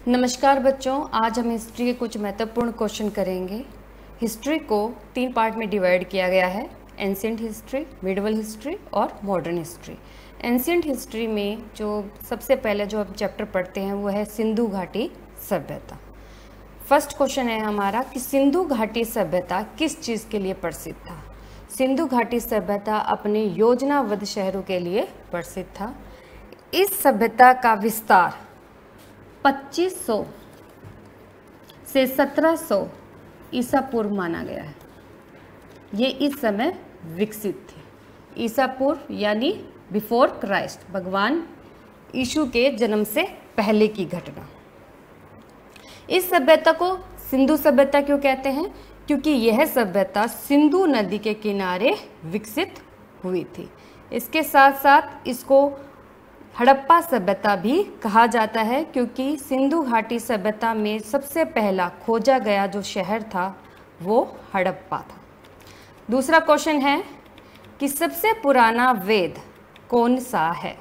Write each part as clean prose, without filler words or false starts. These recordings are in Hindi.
नमस्कार बच्चों, आज हम हिस्ट्री के कुछ महत्वपूर्ण क्वेश्चन करेंगे। हिस्ट्री को 3 पार्ट में डिवाइड किया गया है, एंशिएंट हिस्ट्री, मिडिवल हिस्ट्री और मॉडर्न हिस्ट्री। एंशिएंट हिस्ट्री में जो सबसे पहले जो हम चैप्टर पढ़ते हैं वो है सिंधु घाटी सभ्यता। फर्स्ट क्वेश्चन है हमारा कि सिंधु घाटी सभ्यता किस चीज़ के लिए प्रसिद्ध था। सिंधु घाटी सभ्यता अपने योजनाबद्ध शहरों के लिए प्रसिद्ध था। इस सभ्यता का विस्तार 2500 से 1700 ईसा पूर्व माना गया है। ये इस समय विकसित थे। ईसा पूर्व यानी बिफोर क्राइस्ट, भगवान यीशु के जन्म से पहले की घटना। इस सभ्यता को सिंधु सभ्यता क्यों कहते हैं? क्योंकि यह सभ्यता सिंधु नदी के किनारे विकसित हुई थी। इसके साथ साथ इसको हड़प्पा सभ्यता भी कहा जाता है, क्योंकि सिंधु घाटी सभ्यता में सबसे पहला खोजा गया जो शहर था वो हड़प्पा था। दूसरा क्वेश्चन है कि सबसे पुराना वेद कौन सा है।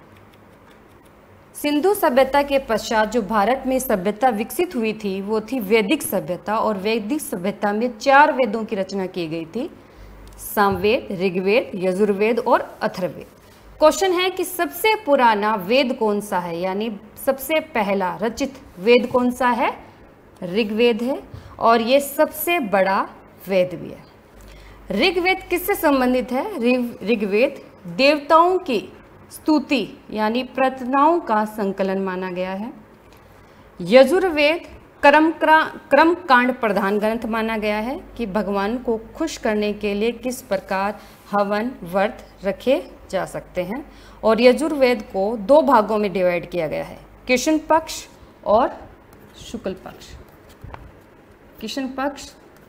सिंधु सभ्यता के पश्चात जो भारत में सभ्यता विकसित हुई थी वो थी वैदिक सभ्यता, और वैदिक सभ्यता में 4 वेदों की रचना की गई थी, सामवेद, ऋग्वेद, यजुर्वेद और अथर्ववेद। क्वेश्चन है कि सबसे पुराना वेद कौन सा है, यानी सबसे पहला रचित वेद कौन सा है? ऋग्वेद है, और ये सबसे बड़ा वेद भी है। ऋग्वेद किससे संबंधित है? ऋग्वेद देवताओं की स्तुति यानी प्रार्थनाओं का संकलन माना गया है। यजुर्वेद कर्म कांड प्रधान ग्रंथ माना गया है कि भगवान को खुश करने के लिए किस प्रकार हवन व्रत रखे जा सकते हैं। और यजुर्वेद को 2 भागों में डिवाइड किया गया है, कृष्ण पक्ष और शुक्ल पक्ष। कृष्ण पक्ष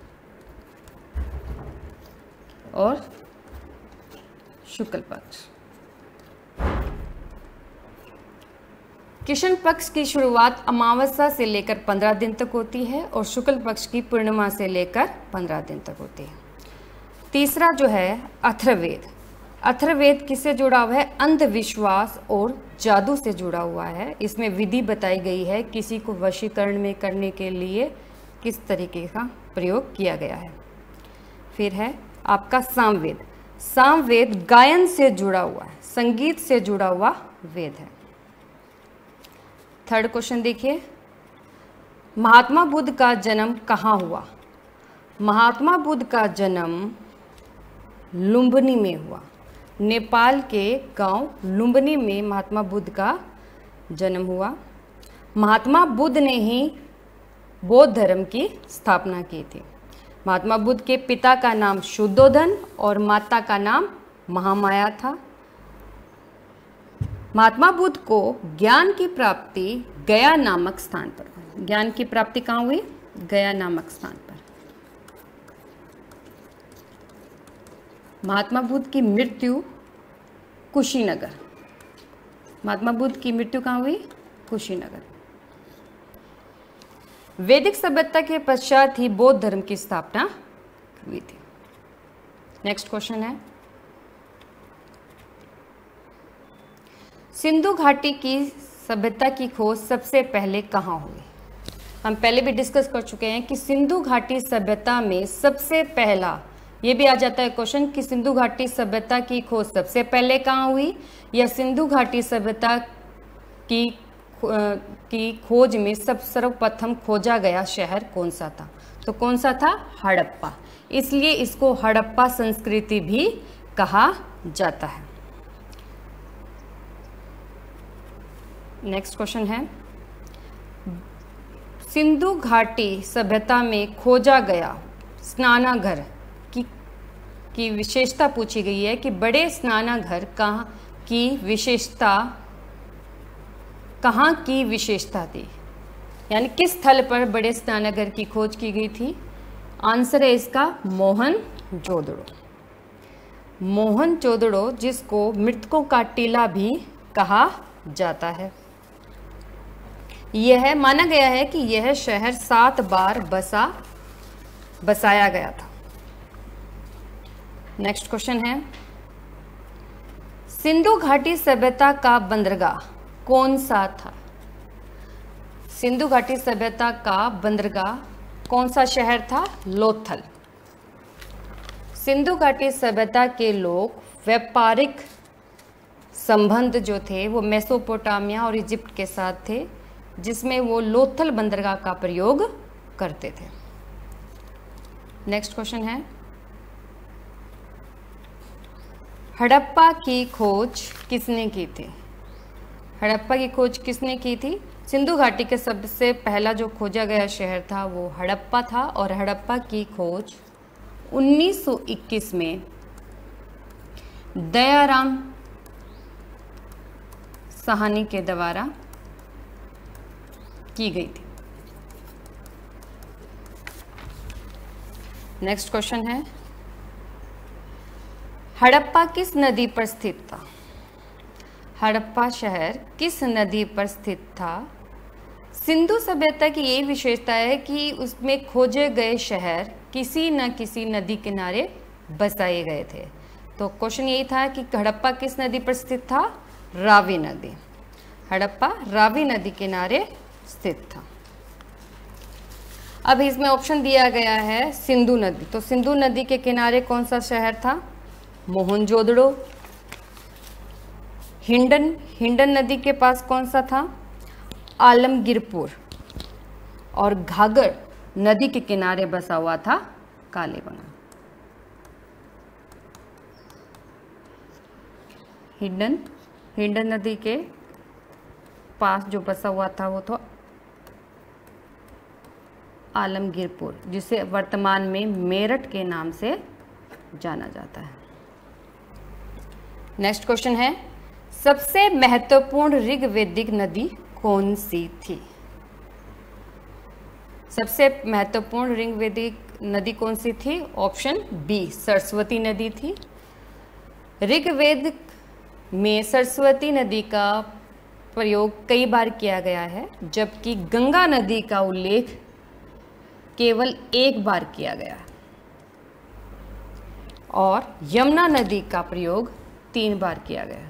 और शुक्ल पक्ष। कृष्ण पक्ष की शुरुआत अमावस्या से लेकर 15 दिन तक होती है और शुक्ल पक्ष की पूर्णिमा से लेकर 15 दिन तक होती है। तीसरा जो है अथर्ववेद। अथर्ववेद किससे जुड़ा हुआ है? अंधविश्वास और जादू से जुड़ा हुआ है। इसमें विधि बताई गई है किसी को वशीकरण में करने के लिए किस तरीके का प्रयोग किया गया है। फिर है आपका सामवेद। सामवेद गायन से जुड़ा हुआ है, संगीत से जुड़ा हुआ वेद है। थर्ड क्वेश्चन देखिए, महात्मा बुद्ध का जन्म कहाँ हुआ? महात्मा बुद्ध का जन्म लुम्बिनी में हुआ। नेपाल के गांव लुम्बिनी में महात्मा बुद्ध का जन्म हुआ। महात्मा बुद्ध ने ही बौद्ध धर्म की स्थापना की थी। महात्मा बुद्ध के पिता का नाम शुद्धोधन और माता का नाम महामाया था। महात्मा बुद्ध को ज्ञान की प्राप्ति गया नामक स्थान पर हुई। ज्ञान की प्राप्ति कहाँ हुई? गया नामक स्थान पर। महात्मा बुद्ध की मृत्यु कुशीनगर। महात्मा बुद्ध की मृत्यु कहाँ हुई? कुशीनगर। वैदिक सभ्यता के पश्चात ही बौद्ध धर्म की स्थापना हुई थी। नेक्स्ट क्वेश्चन है, सिंधु घाटी की सभ्यता की खोज सबसे पहले कहाँ हुई? हम पहले भी डिस्कस कर चुके हैं कि सिंधु घाटी सभ्यता में सबसे पहला, ये भी आ जाता है क्वेश्चन कि सिंधु घाटी सभ्यता की खोज सबसे पहले कहाँ हुई, या सिंधु घाटी सभ्यता की खोज में सर्वप्रथम खोजा गया शहर कौन सा था? तो कौन सा था? हड़प्पा। इसलिए इसको हड़प्पा संस्कृति भी कहा जाता है। नेक्स्ट क्वेश्चन है, सिंधु घाटी सभ्यता में खोजा गया स्नानाघर की विशेषता पूछी गई है कि बड़े स्नानाघर कहाँ की विशेषता थी, यानी किस स्थल पर बड़े स्नानाघर की खोज की गई थी? आंसर है इसका मोहनजोदड़ो। मोहनजोदड़ो जिसको मृतकों का टीला भी कहा जाता है। यह माना गया है कि यह शहर 7 बार बसाया गया था। नेक्स्ट क्वेश्चन है, सिंधु घाटी सभ्यता का बंदरगाह कौन सा था? सिंधु घाटी सभ्यता का बंदरगाह कौन सा शहर था? लोथल। सिंधु घाटी सभ्यता के लोग व्यापारिक संबंध जो थे वो मेसोपोटामिया और इजिप्ट के साथ थे, जिसमें वो लोथल बंदरगाह का प्रयोग करते थे। नेक्स्ट क्वेश्चन है, हड़प्पा की खोज किसने की थी? हड़प्पा की खोज किसने की थी? सिंधु घाटी के सबसे पहला जो खोजा गया शहर था वो हड़प्पा था, और हड़प्पा की खोज 1921 में दयाराम साहनी के द्वारा की गई थी। नेक्स्ट क्वेश्चन है, हड़प्पा किस नदी पर स्थित था? हड़प्पा शहर किस नदी पर स्थित था? सिंधु सभ्यता की यही विशेषता है कि उसमें खोजे गए शहर किसी न किसी नदी किनारे बसाए गए थे। तो क्वेश्चन यही था कि हड़प्पा किस नदी पर स्थित था? रावी नदी। हड़प्पा रावी नदी किनारे स्थित था। अब इसमें ऑप्शन दिया गया है सिंधु नदी, तो सिंधु नदी के किनारे कौन सा शहर था? मोहनजोदड़ो। हिंडन नदी के पास कौन सा था? आलमगीरपुर। और घाघर नदी के किनारे बसा हुआ था कालीबंगा। हिंडन नदी के पास जो बसा हुआ था वो तो आलमगीरपुर, जिसे वर्तमान में मेरठ के नाम से जाना जाता है। नेक्स्ट क्वेश्चन है, सबसे महत्वपूर्ण ऋग्वेदिक नदी कौन सी थी? सबसे महत्वपूर्ण ऋग्वेदिक नदी कौन सी थी? ऑप्शन बी, सरस्वती नदी थी। ऋग्वेद में सरस्वती नदी का प्रयोग कई बार किया गया है, जबकि गंगा नदी का उल्लेख केवल एक बार किया गया है, और यमुना नदी का प्रयोग 3 बार किया गया है।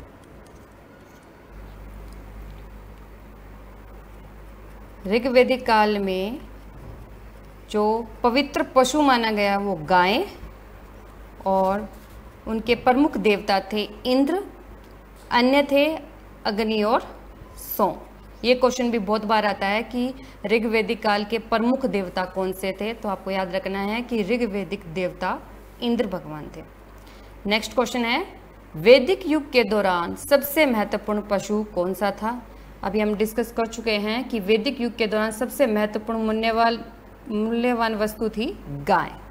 ऋग्वेदिक काल में जो पवित्र पशु माना गया वो गाय, और उनके प्रमुख देवता थे इंद्र, अन्य थे अग्नि और सोम। ये क्वेश्चन भी बहुत बार आता है कि ऋग्वेदिक काल के प्रमुख देवता कौन से थे, तो आपको याद रखना है कि ऋग्वेदिक देवता इंद्र भगवान थे। नेक्स्ट क्वेश्चन है, वैदिक युग के दौरान सबसे महत्वपूर्ण पशु कौन सा था? अभी हम डिस्कस कर चुके हैं कि वैदिक युग के दौरान सबसे महत्वपूर्ण मूल्यवान वस्तु थी गाय।